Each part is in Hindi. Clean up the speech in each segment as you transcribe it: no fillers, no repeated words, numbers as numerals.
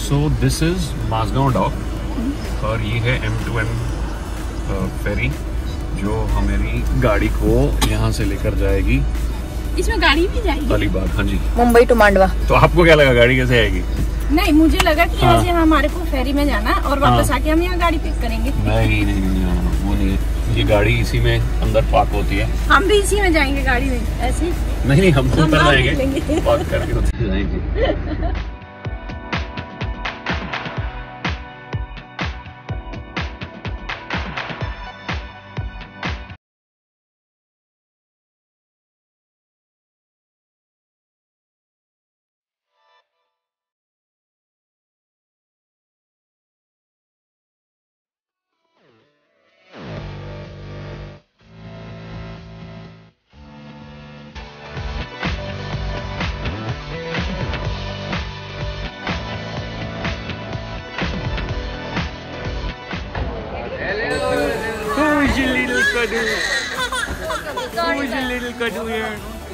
So this is Mazagaon dock और ये है M2M फेरी जो हमारी गाड़ी को यहाँ से लेकर जाएगी। इसमें गाड़ी भी जाएगी अलीबाग? हाँ जी, मुंबई टू मांडवा। तो आपको क्या लगा गाड़ी कैसे आएगी? नहीं, मुझे लगा कि यहाँ से हमारे को फेरी में जाना और वापस आके हम यहाँ गाड़ी पिक करेंगे। नहीं, वो नहीं है। ये गाड़ी इसी में अंदर पार्क होती है। हम भी इसी में जाएंगे गाड़ी में ऐसे? नहीं, हम तो उतर जाएंगे, पार्क करके उतर जाएंगे। Who's your little Kadu? Who's your little Kadu here?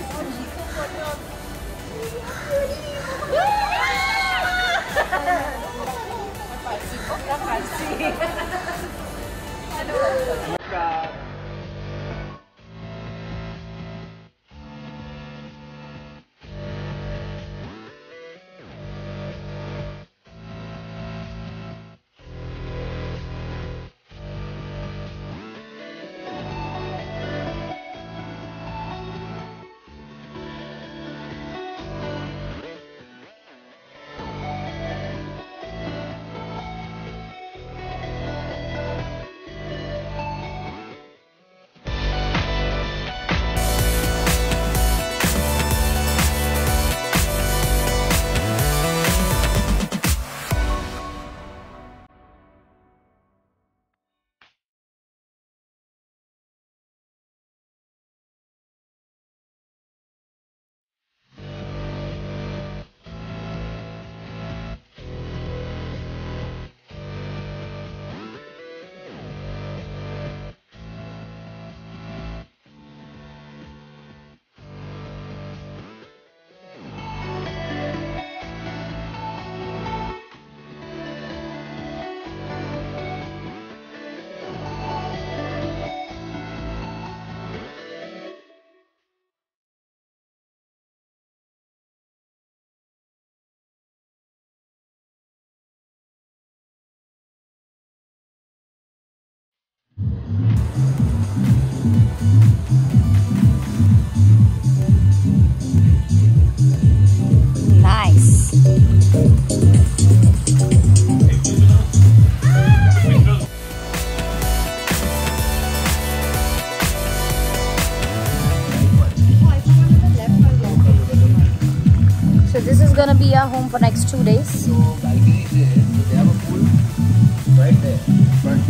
So this is gonna be our home for next 2 days. So balcony is there. So they have a pool right there. Front.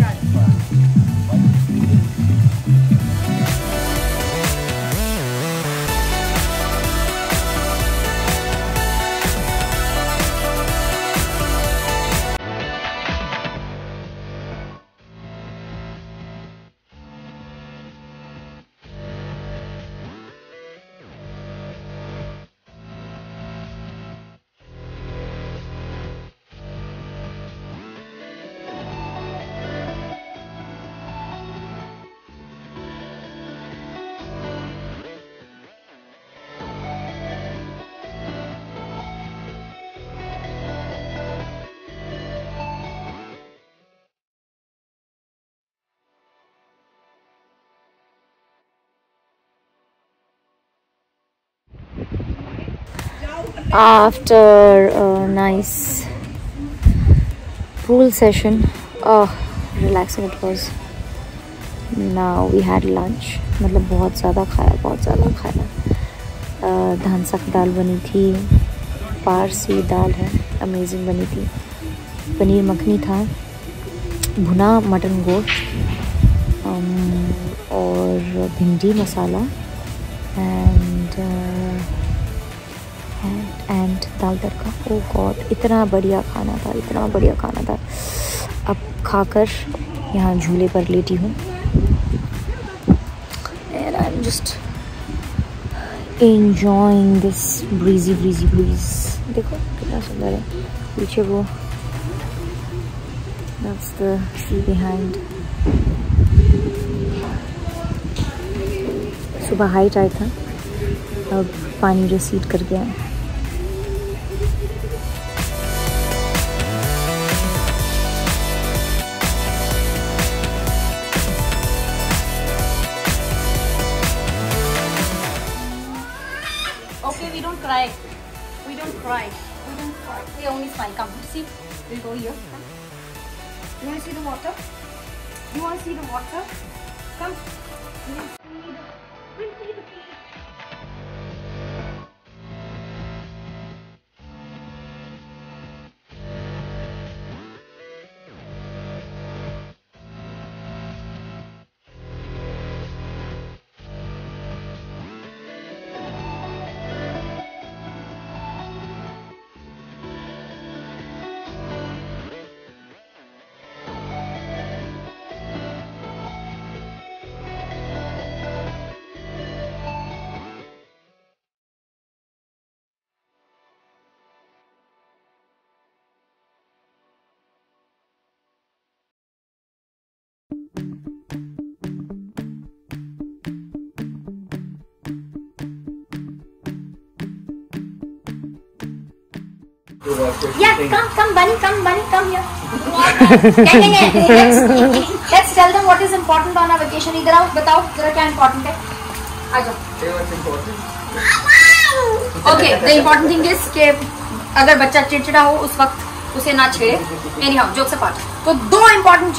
After a nice pool session, relaxing it was. Now we had lunch. मतलब बहुत ज़्यादा खाया। धानसक दाल बनी थी, पारसी दाल है, अमेजिंग बनी थी। पनीर मखनी था, भुना मटन गोश्त और भिंडी मसाला and dal tadka. O God, इतना बढ़िया खाना था। अब खाकर यहाँ झूले पर लेटी हूँ and I am just enjoying this breezy breeze. देखो कितना सुंदर है, पीछे वो That's the sea behind. सुबह हाई टाइड था, अब पानी रिसीड कर गया है। Okay, we don't cry. We don't cry. We don't cry. We only smile. Come, see. We'll go here. Come. You want to see the water? You want to see the water? Come. We'll see the sea. Yeah, come, Bunny, come here. Let's tell them what is important on our vacation. इधर आओ, बताओ जरा क्या important है. आ जाओ. Okay, the important thing is कि अगर बच्चा चिड़चिड़ा हो उस वक्त उसे ना छेड़े. Anyhow, jokes apart. तो दो important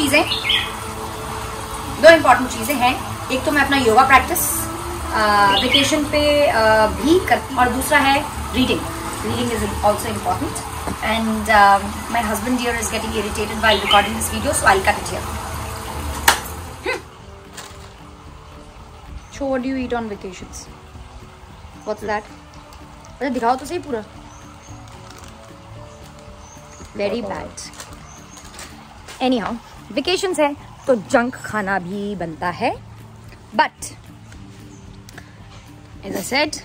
चीजें हैं. एक तो मैं अपना योगा प्रैक्टिस वेकेशन पे भी करती, और दूसरा है reading. Reading is also important, and my husband here is getting irritated while recording this video, so I'll cut it here. So what do you eat on vacations? What's that? अच्छा दिखाओ तो सही पूरा. Very bad. Anyhow, vacations है तो जंक खाना भी बनता है, but as I said,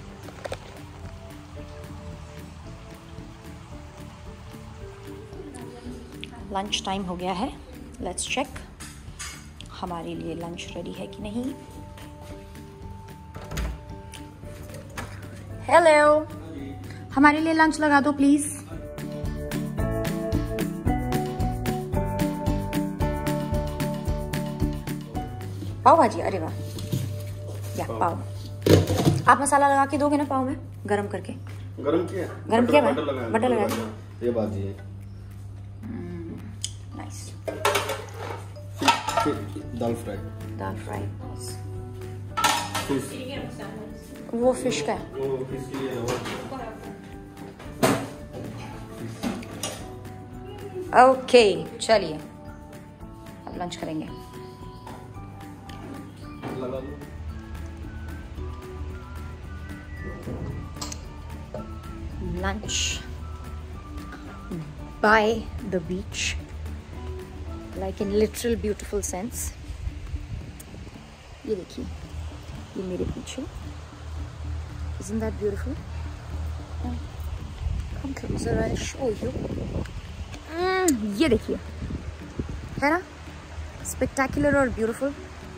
lunch time हो गया है. लेट्स चेक हमारे लिए लंच रेडी है कि नहीं. हेलो, हमारे लिए लंच लगा दो प्लीज. पाव भाजी, अरे वाह. या पाव आप मसाला लगा के दोगे ना पाव में, गरम करके. गरम किया बटर लगाया. ये भाजी है. दाल फ्राई. वो फिश का है. ओके चलिए अब लंच करेंगे. Lunch by the beach, like in literal beautiful sense. ये देखिए, ये मेरे पीछे. Isn't that beautiful? Come closer, I'll show you. ये देखिए, है ना spectacular और beautiful.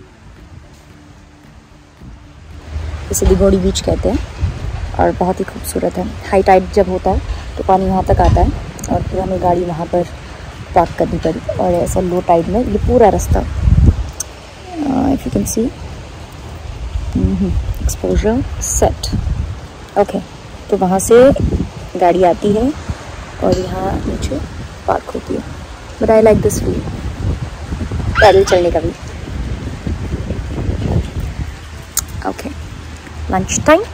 इसे दिगोड़ी बीच कहते हैं और बहुत ही खूबसूरत है. हाई टाइड जब होता है तो पानी वहाँ तक आता है और फिर हमें गाड़ी वहाँ पर पार्क करनी पड़ी, और ऐसा लो टाइड में ये पूरा रास्ता, if you can see, exposure set. Okay, तो वहाँ से गाड़ी आती है और यहाँ नीचे पार्क होती है. But I like this view, पैदल चलने का भी. Okay, lunch time.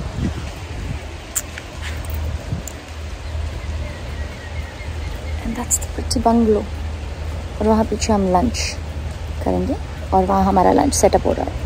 That's the pretty bungalow. और वहाँ पीछे हम लंच करेंगे और वहाँ हमारा लंच सेटअप हो रहा है.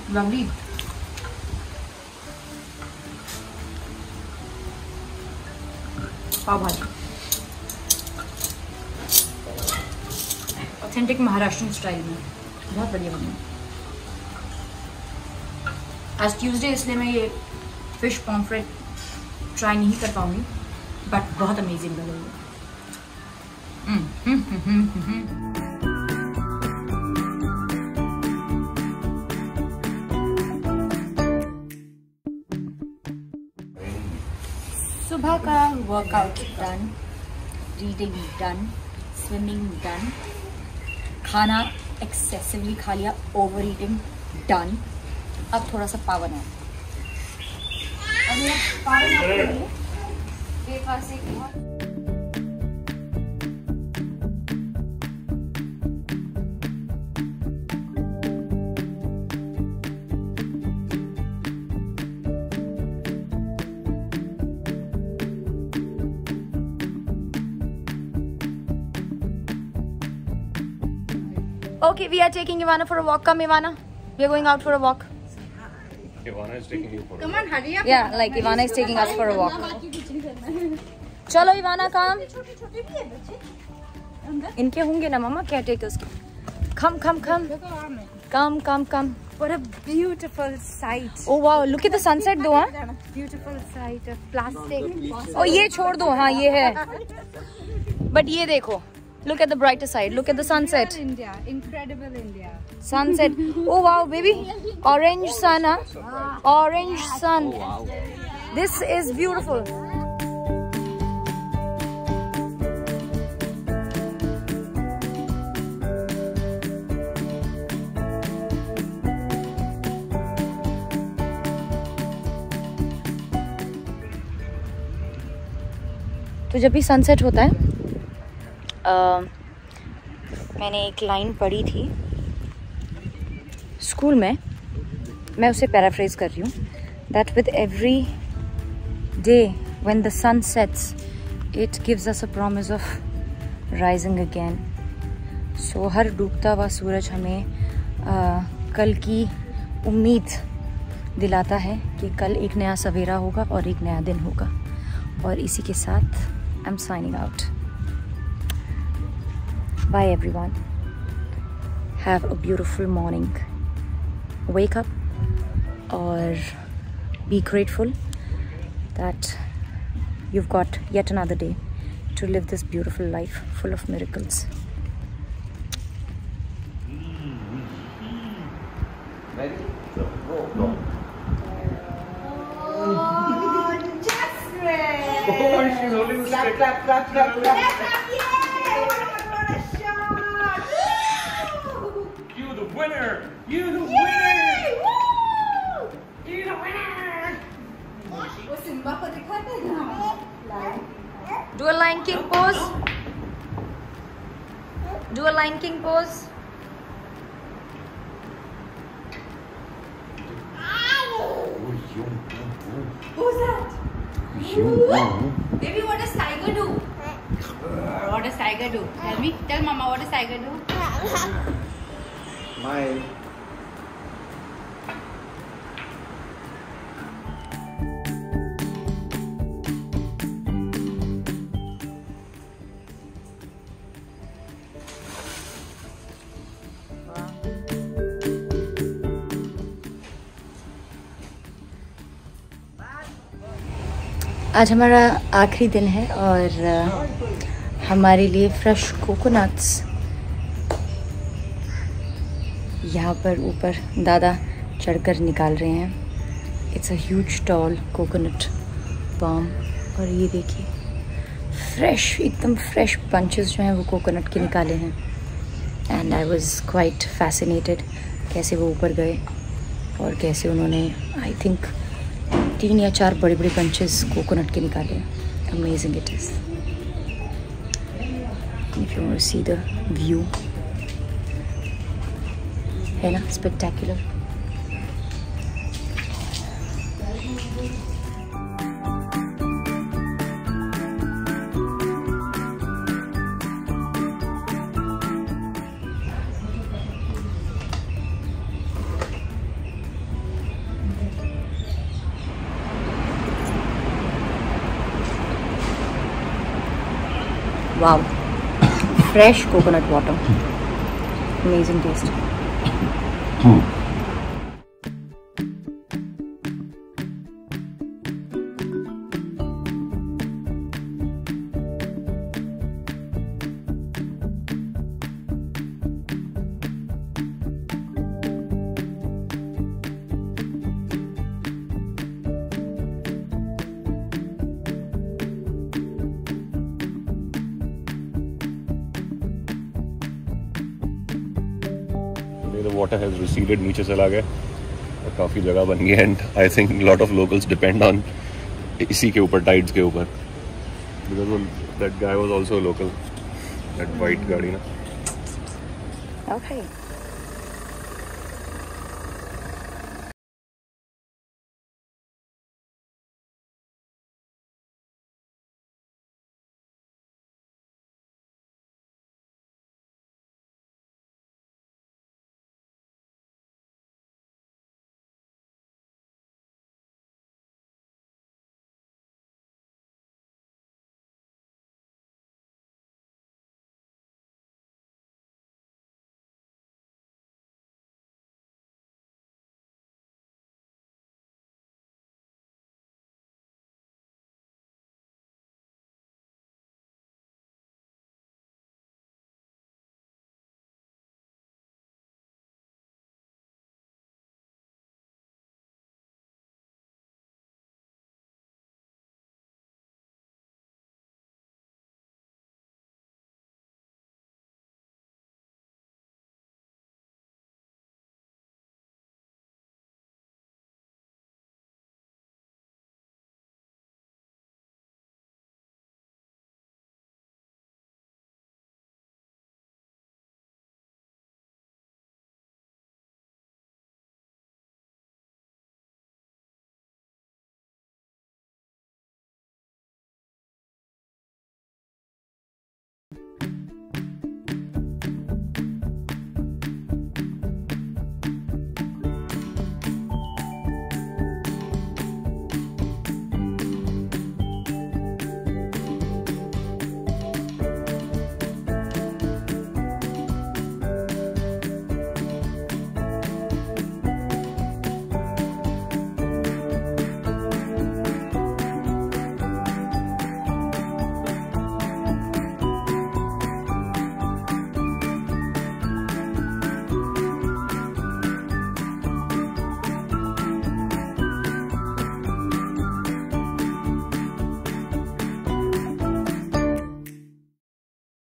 Lovely. पाव भाजी ऑथेंटिक महाराष्ट्रियन स्टाइल में, बहुत बढ़िया बनी। आज ट्यूसडे इसलिए मैं ये फिश पॉम्फ्रेट ट्राई नहीं कर पाऊंगी, बट बहुत अमेजिंग बनी है। सुबह का workout done, reading done, swimming done, खाना एक्सेसिवली खा लिया, ओवर ईटिंग डन। अब थोड़ा सा पावर नैप। अब मेरा पावर नैप के लिए ब्रेकफास्ट एक बहुत Okay, we are taking Ivana for a walk. Come, Ivana. We are going out for a walk. Ivana is taking you for a Come on, hurry up. Yeah, like Ivana is taking us for a walk. चलो Ivana, come. इनके होंगे ना मामा caretakers के. Come. Come. What a beautiful sight. Oh wow, look at the sunset though, huh? Beautiful sight of plastic. Oh ये छोड़ दो, हाँ ये है. But ये देखो. Look at the brighter side. Look at the sunset. India, incredible India. Sunset. Oh wow, baby. Orange sun, huh? Orange sun. Oh, wow. This is beautiful. तो जब भी सनसेट होता है मैंने एक लाइन पढ़ी थी स्कूल में, मैं उसे पैराफ्रेज कर रही हूँ, that with every day when the sun sets it gives us a promise of rising again. So हर डूबता हुआ सूरज हमें कल की उम्मीद दिलाता है कि कल एक नया सवेरा होगा और एक नया दिन होगा। और इसी के साथ I am signing out. Bye everyone. Have a beautiful morning. Wake up or be grateful that you've got yet another day to live this beautiful life full of miracles. She's holding the stick. Clap. You the winner! You the winner! You the winner! वो सिम्बा को दिखाते हैं। Do a Lion King pose. Do a Lion King pose. Who's that? Baby, what does tiger do? What does tiger do? Tell me. Tell mama, what does tiger do? Smile. आज हमारा आखिरी दिन है और हमारे लिए फ्रेश कोकोनट्स यहाँ पर ऊपर दादा चढ़कर निकाल रहे हैं। It's a huge tall coconut palm और ये देखिए फ्रेश, एकदम फ्रेश बंचेस जो हैं वो कोकोनट के निकाले हैं। And I was quite fascinated कैसे वो ऊपर गए और कैसे उन्होंने आई थिंक 3 या 4 बड़े बड़े बंचेस कोकोनट के निकाले हैं। Amazing it is. If you want to see the view, है ना spectacular. Wow, fresh coconut water, amazing taste. The water has receded, नीचे चला गया और काफ़ी जगह बन गई and I think lot of locals depend on इसी के ऊपर, टाइड्स के ऊपर, because that guy was also local, that white गाड़ी ना. Okay.